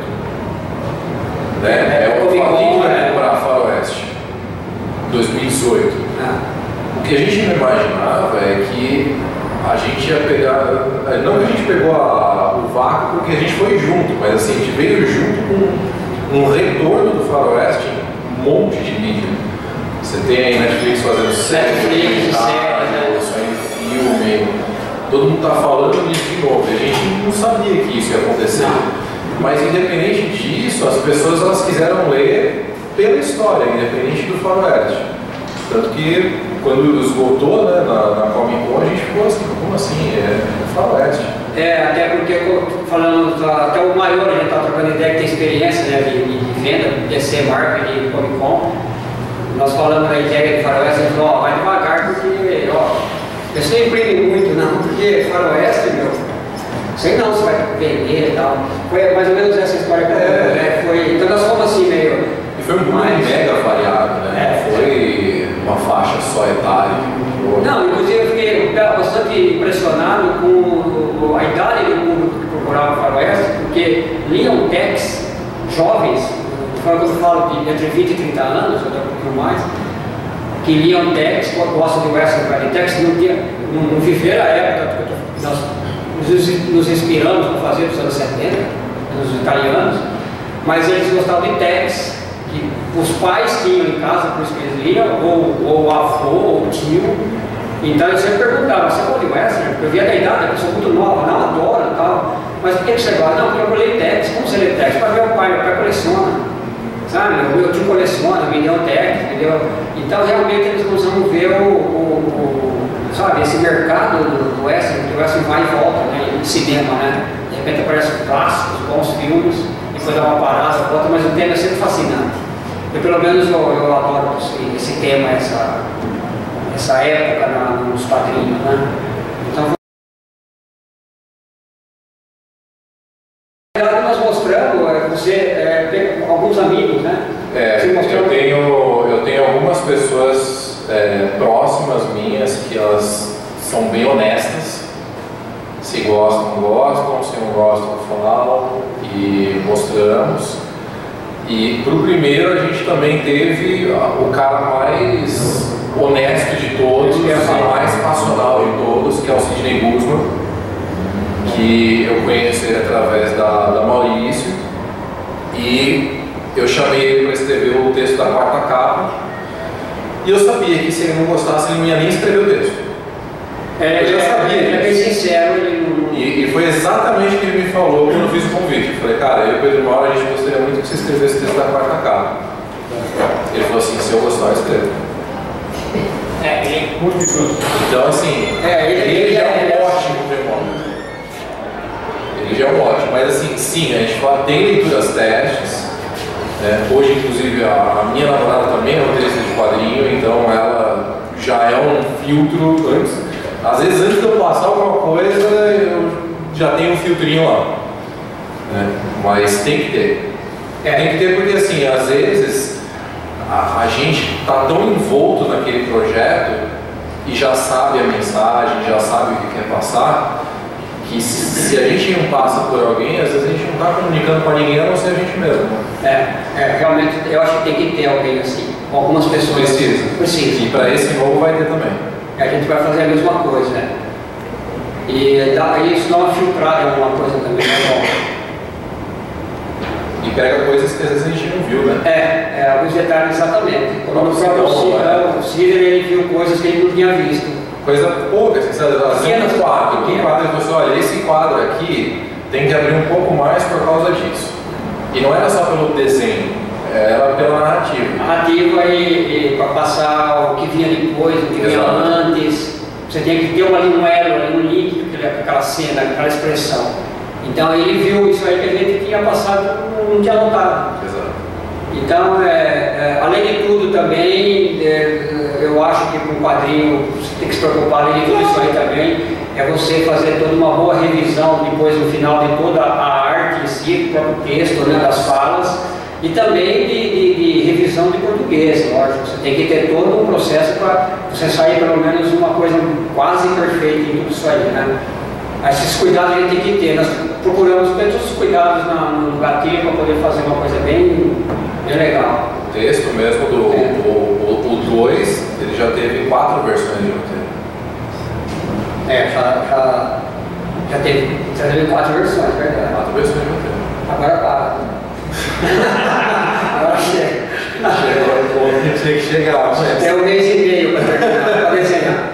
[SPEAKER 2] Né? É o que vai comprar Faroeste dois mil e dezoito. É. O que a gente não imaginava é que a gente ia pegar, não que a gente pegou a, o vácuo porque a gente foi junto, mas assim, a gente veio junto com um retorno do Faroeste em um monte de mídia. Você tem aí Netflix fazendo série, filme, todo mundo está falando disso de novo. A gente não sabia que isso ia acontecer. Mas independente disso, as pessoas elas quiseram ler pela história, independente do Faroeste. Tanto que quando esgotou, né, na, na Comic Con, a gente ficou assim, como assim? É, é Faroeste.
[SPEAKER 1] É, até porque, falando, até o maior, a gente está trocando ideia que tem experiência, né, de, de venda, D C Market e Comic Con. Nós falamos da ideia de Faroeste, ele falou, ó, vai devagar porque, ó, você imprime muito, não, porque Faroeste, meu, sei não se vai vender e tal. Foi mais ou menos essa história que é, né, foi, então nós fomos assim meio...
[SPEAKER 2] E foi um mais mega variado, né, é, foi uma faixa só etária.
[SPEAKER 1] Não, inclusive eu fiquei bastante impressionado com a idade do público que procurava Faroeste, porque liam texts jovens, quando eu falo de entre vinte e trinta anos, ou até um pouquinho mais, que liam texts, gostam de Western Valley Text, não, tinha, não, não viveram a época que nós nos, nos inspiramos para fazer dos anos setenta, dos italianos, mas eles gostavam de texts que os pais tinham em casa, por isso que eles liam, ou, ou o avô, ou o tio, Então eu sempre perguntava, você gosta de western? Porque eu via da idade, a pessoa muito nova, não, adoro e tal. Mas por que você gosta? Não, porque eu leio Tex. Como você lê Tex? Para ver o pai, meu pai coleciona. Sabe? O meu tio coleciona, me deu Tex, entendeu? Então realmente eles precisam ver o, o, o, sabe, esse mercado do, do western, que o western vai e volta, né? Em cinema, né? De repente aparecem clássicos, bons filmes, depois dá uma parada, volta, mas o tema é sempre fascinante. Eu, pelo menos, eu, eu adoro esse, esse tema, essa, essa época na, nos quadrinhos, né? Então, nós mostramos, você é, tem alguns amigos, né?
[SPEAKER 2] É, eu tenho, eu tenho algumas pessoas é, próximas minhas que elas são bem honestas. Se gostam, gostam, se não gostam, falam e mostramos. E para o primeiro a gente também teve o cara mais honesto de todos, e mais passional de todos, que é o Sidney Guzman, que eu conheci ele através da, da Maurício, e eu chamei ele para escrever o texto da quarta capa, e eu sabia que se ele não gostasse ele não ia nem escrever o texto.
[SPEAKER 1] É, eu já sabia, ele é bem sincero. Ele não...
[SPEAKER 2] e, e foi exatamente o que ele me falou quando eu fiz o convite. Eu falei, cara, eu e o Pedro Mauro, a gente gostaria muito que você escrevesse o texto da quarta capa. Ele falou assim, se eu gostar, eu escrevo.
[SPEAKER 1] É, ele é muito difícil.
[SPEAKER 2] Então, assim,
[SPEAKER 1] é, ele,
[SPEAKER 2] ele,
[SPEAKER 1] ele
[SPEAKER 2] já
[SPEAKER 1] é,
[SPEAKER 2] é um ótimo demônio. Ele já é um ótimo, mas assim, sim, a gente fala, tem leituras testes. Né? Hoje, inclusive, a, a minha namorada também é roteirista de quadrinho, então ela já é um filtro antes. Às vezes, antes de eu passar alguma coisa, eu já tenho um filtrinho lá. Né? Mas tem que ter. É, tem que ter porque, assim, às vezes a, a gente está tão envolto naquele projeto e já sabe a mensagem, já sabe o que quer passar, que se, se a gente não passa por alguém, às vezes a gente não está comunicando com ninguém a não ser a gente mesmo.
[SPEAKER 1] É, é, realmente eu acho que tem que ter alguém assim. Algumas pessoas
[SPEAKER 2] precisam.
[SPEAKER 1] Precisam.
[SPEAKER 2] E para esse novo vai ter também.
[SPEAKER 1] A gente vai fazer a mesma coisa, né? E dá, isso dá uma filtrada em alguma coisa também, né?
[SPEAKER 2] E pega coisas que às vezes a gente não viu, né?
[SPEAKER 1] É, é alguns detalhes exatamente. Quando o próprio Cícero, ele viu coisas que ele não tinha visto.
[SPEAKER 2] Coisa pouca, assim, sabe?
[SPEAKER 1] Pequenas
[SPEAKER 2] um quadro, um quadro e você olha, esse quadro aqui tem que abrir um pouco mais por causa disso. E não era só pelo desenho, era pela narrativa.
[SPEAKER 1] Narrativa e, e para passar o que vinha depois, o que vinha antes. Você tem que ter uma, ali um elo, ali um link com aquela cena, aquela expressão. Então ele viu isso aí que a gente tinha passado, não tinha notado.
[SPEAKER 2] Exato.
[SPEAKER 1] Então, é, é, além de tudo também, é, eu acho que com um quadrinho você tem que se preocupar, além de tudo isso aí também, é você fazer toda uma boa revisão depois no final de toda a arte em si, do próprio texto, né, das falas, e também de, de, de revisão de português, lógico. Você tem que ter todo um processo para você sair pelo menos uma coisa quase perfeita em tudo isso aí, né? Esses cuidados a gente tem que ter. Nós procuramos ter todos os cuidados na, no gatilho para poder fazer uma coisa bem, bem legal.
[SPEAKER 2] O texto mesmo do
[SPEAKER 1] é.
[SPEAKER 2] o dois, ele já teve quatro versões de roteiro.
[SPEAKER 1] É, já, já, já, teve, já teve quatro versões, verdade.
[SPEAKER 2] Quatro versões de roteiro.
[SPEAKER 1] Agora para. Agora chega.
[SPEAKER 2] Chegou o ponto que tinha que chegar lá.
[SPEAKER 1] Tem um mês e meio para terminar, para desenhar.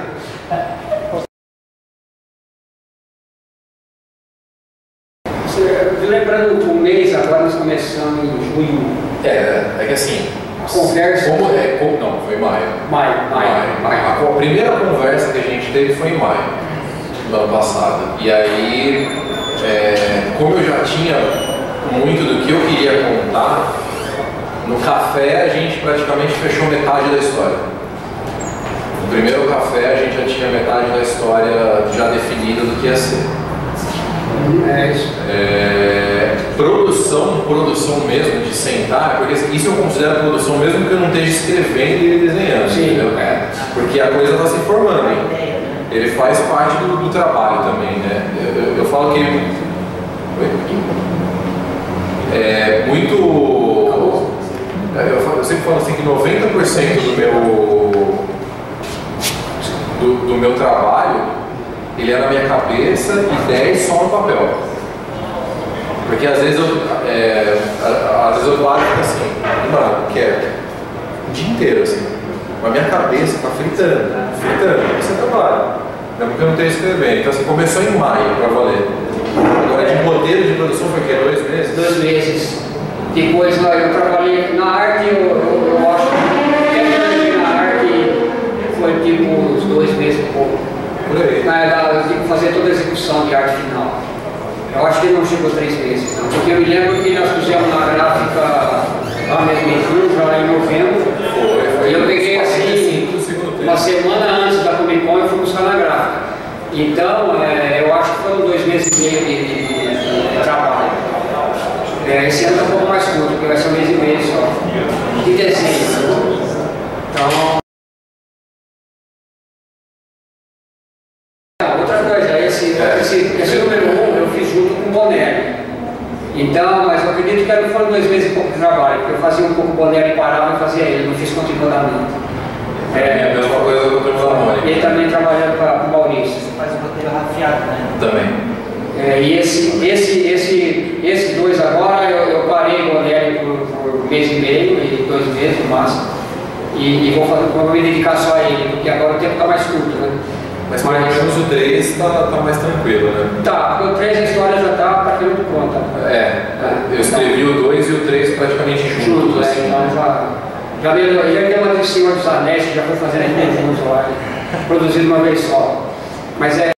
[SPEAKER 1] Lembrando o mês, agora nós começamos em junho.
[SPEAKER 2] É, é que assim.
[SPEAKER 1] A conversa.
[SPEAKER 2] Como, é, como, não, foi em maio.
[SPEAKER 1] Maio, maio, maio.
[SPEAKER 2] maio. A primeira conversa que a gente teve foi em maio do ano passado. E aí, é, como eu já tinha muito do que eu queria contar, no café a gente praticamente fechou metade da história. No primeiro café a gente já tinha metade da história já definida do que ia ser.
[SPEAKER 1] É isso.
[SPEAKER 2] É, produção, produção mesmo, de sentar, porque isso eu considero produção mesmo que eu não esteja escrevendo e desenhando.
[SPEAKER 1] Sim.
[SPEAKER 2] Entendeu? É, porque a coisa está se formando, hein? Ele faz parte do, do trabalho também, né? Eu, eu, eu falo que é muito. Eu, falo, eu sempre falo assim que noventa por cento do meu do, do meu trabalho ele é na minha cabeça e dez só no papel. Porque às vezes eu, é, às vezes eu paro e fico assim, mano, quieto, o dia inteiro assim. Mas minha cabeça está fritando, fritando, você trabalha. É porque eu não tenho escrevendo. Então você começou em maio para valer. Agora de roteiro de produção foi o quê? Dois meses?
[SPEAKER 1] Dois meses. Depois eu trabalhei na arte, eu, eu, eu acho que até que na arte foi tipo uns dois meses e pouco.
[SPEAKER 2] Por aí.
[SPEAKER 1] Na verdade, eu tive que fazer toda a execução de arte final. Eu acho que não chegou três meses, não. Porque eu me lembro que nós fizemos na gráfica lá mesmo em julho, lá em novembro.
[SPEAKER 2] Foi, foi.
[SPEAKER 1] E eu peguei assim, uma semana antes da Comic Con eu fui buscar na gráfica. Então, é, eu acho que foram dois meses e meio de, de, de, de trabalho. É, esse ano está um pouco mais curto, porque vai ser um mês e meio só. De desenho. Então. Outra coisa, esse, esse, esse número um eu fiz junto com o Bonelli. Então, mas eu acredito que foram dois meses e pouco de trabalho, porque eu fazia um pouco o Bonelli e parava e fazia ele, não fiz continuadamente.
[SPEAKER 2] É a mesma coisa do Turma da Mônica.
[SPEAKER 1] Ele também trabalhando para o Maurício.
[SPEAKER 3] Você faz o roteiro rafiado, né?
[SPEAKER 2] Também.
[SPEAKER 1] É, e esse, esse, esse, esse dois agora, eu, eu parei o Bonelli por, por um mês e meio, e dois meses no máximo, e, e vou, fazer, vou me dedicar só a ele, porque agora o tempo está mais curto, né?
[SPEAKER 2] Mas pelo menos o três está tá mais tranquilo, né?
[SPEAKER 1] Tá, porque o três a história já está praticamente pronta.
[SPEAKER 2] É, eu escrevi o dois e o três praticamente juntos.
[SPEAKER 1] Junto,
[SPEAKER 2] assim.
[SPEAKER 1] é, então já. Já melhorou, já tem uma de Senhor dos Anéis que já foi fazendo em conjunto lá, produzido uma vez só. Mas é.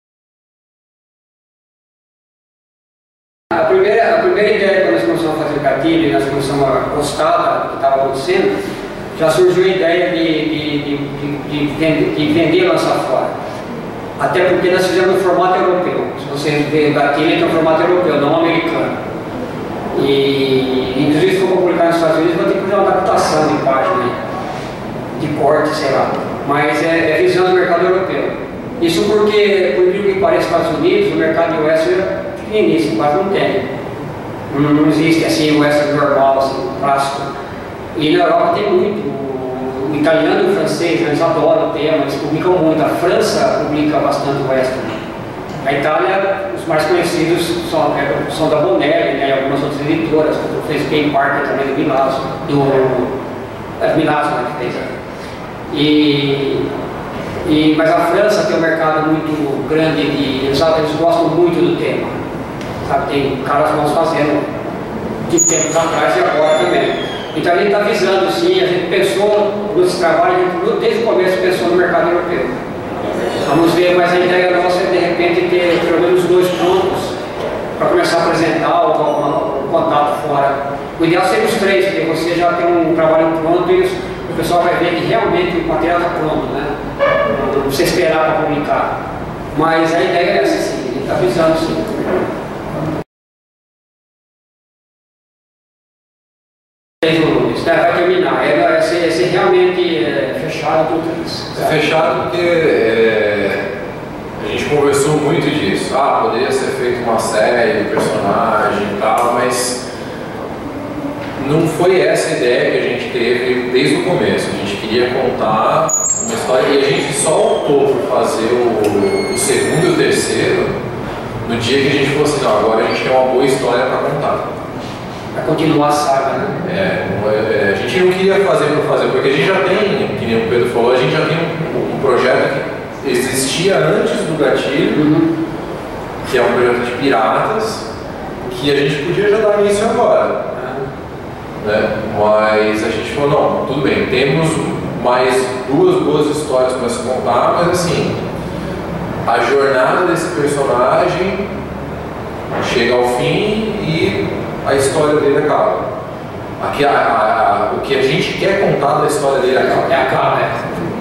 [SPEAKER 1] A primeira, a primeira ideia quando nós começamos a fazer o gatilho e nós começamos a gostar do que estava acontecendo, já surgiu a ideia de, de, de, de, de, vender, de vender lançar fora. Até porque nós fizemos no formato europeu. Se vocês verem o gatilho, tem um formato europeu, não americano. E inclusive se for publicar nos Estados Unidos, vai ter que fazer uma adaptação de página, de corte, sei lá. Mas é, é visando o mercado europeu. Isso porque, por incrível que pareça, nos Estados Unidos, o mercado de western é pequeníssimo, quase não tem. Não, não existe assim o western normal, assim, clássico. E na Europa tem muito. O italiano e o francês, eles adoram o tema, eles publicam muito. A França publica bastante western. A Itália, os mais conhecidos são, é, são da Bonelli, né, e algumas outras editoras, como fez Game Parker também do Milazzo, do é, Milazzo, né, que fez. E, e, mas a França tem um mercado muito grande, de, eles, eles gostam muito do tema. Sabe, tem caras bons fazendo de tempos atrás e agora também. Então a gente está visando, sim, a gente pensou nesse trabalho, a gente, desde o começo pensou no mercado europeu. Vamos ver, mas a ideia nossa é de repente ter pelo menos dois pontos para começar a apresentar o, o, o contato fora. O ideal seria os três, porque você já tem um trabalho pronto e o pessoal vai ver que realmente o material está pronto, né? Não precisa esperar para publicar. Mas a ideia é essa, sim, a gente está visando sim. Três volumes, né? Vai terminar, é, vai ser, ser realmente é, fechado tudo isso.
[SPEAKER 2] É fechado porque é, a gente conversou muito disso. Ah, poderia ser feito uma série de personagem e tal, mas não foi essa a ideia que a gente teve desde o começo. A gente queria contar uma história e a gente só optou por fazer o, o segundo e o terceiro no dia que a gente falou assim, não, agora a gente tem uma boa história para contar.
[SPEAKER 1] Para continuar a saga, né?
[SPEAKER 2] É, a gente não queria fazer por fazer, porque a gente já tem, que nem o Pedro falou, a gente já tem um, um projeto que existia antes do Gatilho,
[SPEAKER 1] Uhum.
[SPEAKER 2] que é um projeto de piratas, que a gente podia já dar início agora. Né? Mas a gente falou, não, tudo bem, temos mais duas boas histórias para se contar, mas assim, a jornada desse personagem chega ao fim e a história dele acaba. Aqui, a, a, a, o que a gente quer contar da história dele acaba.
[SPEAKER 1] É, acaba, é.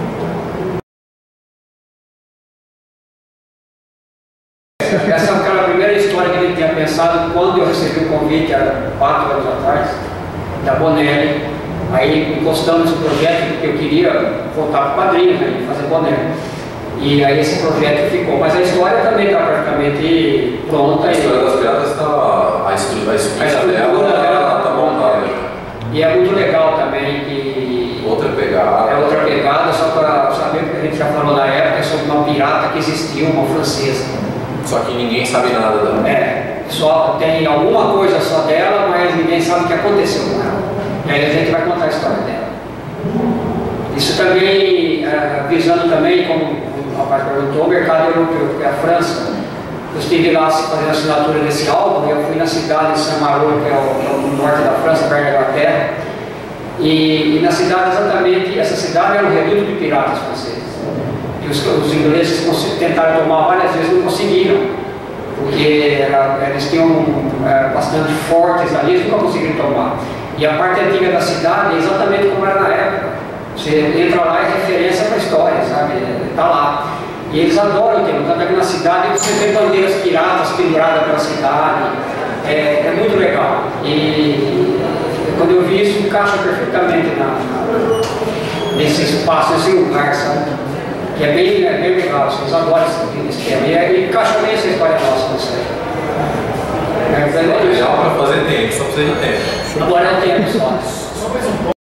[SPEAKER 1] Essa é aquela primeira história que ele tinha pensado quando eu recebi o convite há quatro anos atrás, da Bonelli. Aí encostamos no projeto porque eu queria voltar para o quadrinho, né, fazer Bonelli. E aí esse projeto ficou. Mas a história também está praticamente pronta.
[SPEAKER 2] A história das piratas está. A estrutura, a estrutura dela está montada.
[SPEAKER 1] E é muito legal também que.
[SPEAKER 2] Outra pegada.
[SPEAKER 1] É outra pegada, só para saber o que a gente já falou na época, é sobre uma pirata que existiu, uma francesa.
[SPEAKER 2] Só que ninguém sabe nada dela.
[SPEAKER 1] É, só tem alguma coisa só dela, mas ninguém sabe o que aconteceu com ela. E aí a gente vai contar a história dela. Isso também, uh, visando também, como o rapaz perguntou, o mercado europeu, que é a França. Eu estive lá fazendo a assinatura desse álbum, eu fui na cidade de Saint-Malo, que é o, que é o norte da França, perto da Inglaterra, e, e na cidade exatamente, essa cidade era um reduto de piratas franceses. E os, os ingleses tentaram tomar várias vezes, não conseguiram, porque era, eles tinham é, bastante fortes ali, eles nunca conseguiram tomar. E a parte antiga da cidade é exatamente como era na época. Você entra lá e é referência para a história, sabe? Está lá. E eles adoram o tema, tanto aqui na cidade você vê bandeiras piratas penduradas pela cidade, é, é muito legal. E quando eu vi isso, encaixa perfeitamente na, na, nesse espaço, nesse lugar, sabe? Que é bem, é bem legal, vocês adoram esse, esse tema. E, é, e encaixa bem essa história nossa, não sei. É,
[SPEAKER 2] é legal para fazer tempo, só precisa de tempo.
[SPEAKER 1] Agora é o tempo só.
[SPEAKER 4] Só mais um pouco.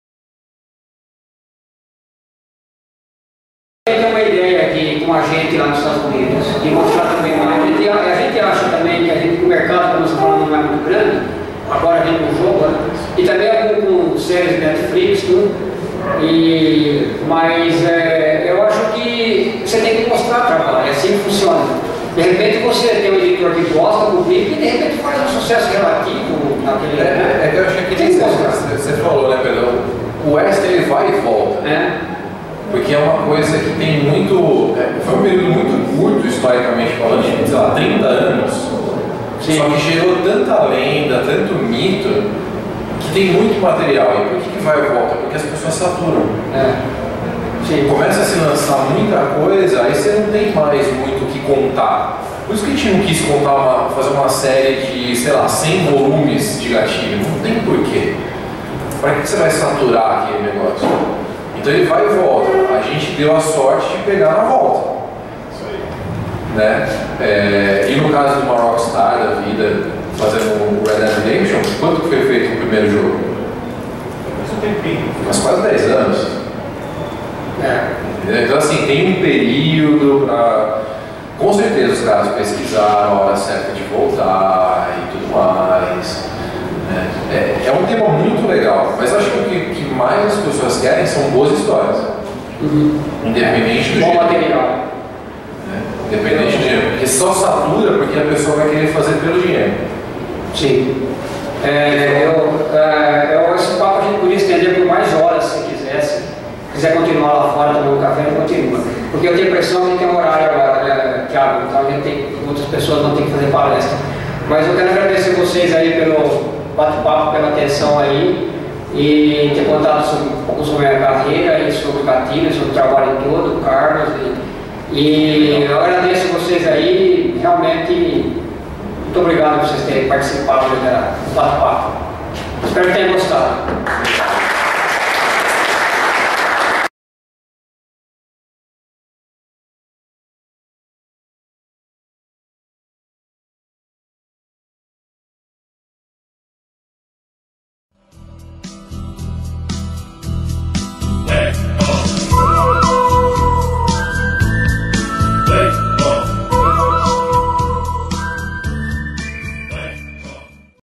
[SPEAKER 1] Tem uma ideia aqui com a gente lá nos Estados Unidos, de mostrar também mais. A gente, a gente acha também que a gente, o mercado, como você falou, não é muito grande, agora vem com o jogo, né? E também é com, com séries de Netflix, tudo. E, mas é, eu acho que você tem que mostrar trabalho, é assim que funciona. De repente você tem um editor que gosta, publica e de repente faz um sucesso relativo naquele.
[SPEAKER 2] É, é que eu achei que
[SPEAKER 1] tem que mostrar.
[SPEAKER 2] Você, você falou, né, Pedro? O West ele vai e volta.
[SPEAKER 1] É.
[SPEAKER 2] Porque é uma coisa que tem muito. É, foi um período muito curto, historicamente falando, de, sei lá, trinta anos. Sim. Só que gerou tanta lenda, tanto mito, que tem muito material. E por que, que vai e volta? Porque as pessoas saturam.
[SPEAKER 1] É. Sim.
[SPEAKER 2] Começa a se lançar muita coisa, aí você não tem mais muito o que contar. Por isso que a gente não quis contar uma, fazer uma série de, sei lá, cem volumes de gatilho. Não tem porquê. Para que você vai saturar aquele negócio? Então ele vai e volta. A gente deu a sorte de pegar na volta.
[SPEAKER 4] Isso aí.
[SPEAKER 2] Né? É, e no caso de uma Rockstar da vida, fazendo o Red Dead Redemption, quanto que foi feito o primeiro jogo?
[SPEAKER 4] Faz um tempinho.
[SPEAKER 2] Faz quase dez anos.
[SPEAKER 1] É.
[SPEAKER 2] Então assim, tem um período para... Com certeza os caras pesquisaram a hora certa de voltar e tudo mais. Né? É, é um tema muito legal, mas acho que o que, que mais as pessoas querem são boas histórias.
[SPEAKER 1] Uhum.
[SPEAKER 2] Independente do
[SPEAKER 1] Bom
[SPEAKER 2] gênero.
[SPEAKER 1] material.
[SPEAKER 2] Né? Independente do gênero. Porque só satura porque a pessoa vai querer fazer pelo dinheiro.
[SPEAKER 1] Sim. É, eu, é, eu, esse papo a gente podia estender por mais horas se quisesse. Se quiser continuar lá fora tomando café, continua. Porque eu tenho a impressão que a gente tem um horário agora, né, Thiago? Então a gente tem, outras pessoas não têm que fazer palestra. Mas eu quero agradecer vocês aí pelo bate-papo, pela atenção aí e ter contado sobre, um pouco sobre a minha carreira e sobre o Gatilho, sobre o trabalho todo, o Carlos. E, e eu agradeço vocês aí, realmente, muito obrigado por vocês terem participado do bate-papo. Espero que tenham gostado.